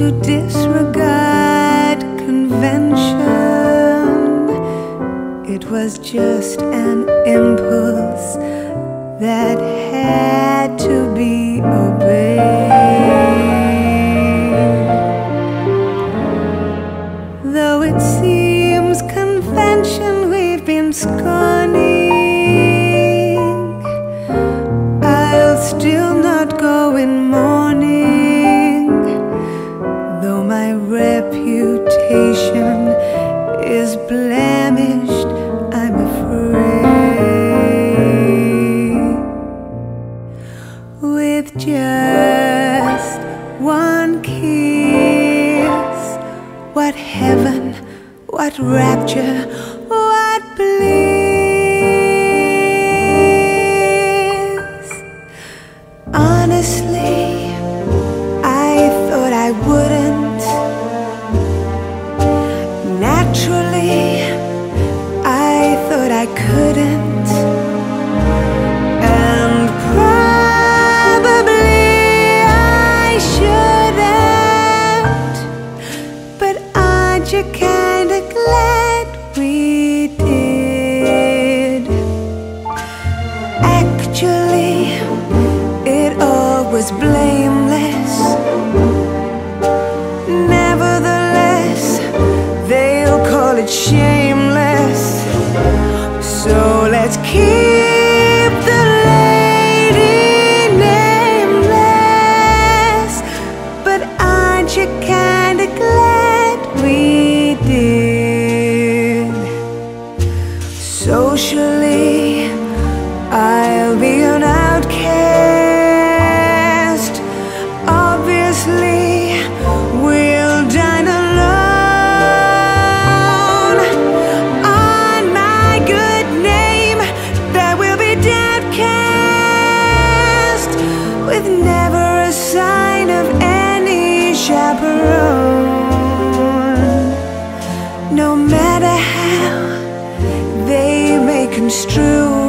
to disregard convention. It was just an impulse that had to be obeyed. Though it seems convention we've been scorning, I'll still not go in mourning, though my reputation is blemished, I'm afraid. With just one kiss, what heaven, what rapture, what bliss. Honestly, I thought I wouldn't. Naturally, I thought I couldn't. And probably I shouldn't. But aren't you kinda glad we did? Actually, it all was blameless. Nevertheless, they'll call it shameless. So let's keep the lady nameless. But aren't you kinda glad we did? Socially, I'll be an outcast. Obviously, we'll dine alone. On my good name, there will be downcast, with never a sign of any chaperone. No matter how they may construe